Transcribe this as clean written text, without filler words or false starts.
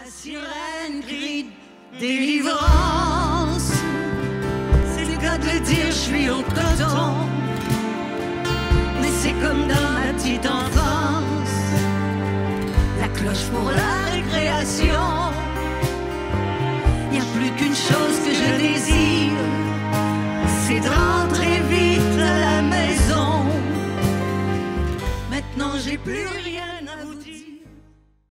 La sirène crie délivrance. C'est le cas de le dire, je suis au coton. Mais c'est comme dans ma petite enfance, la cloche pour la récréation. Y a plus qu'une chose que je désire, c'est de rentrer vite à la maison. Maintenant j'ai plus rien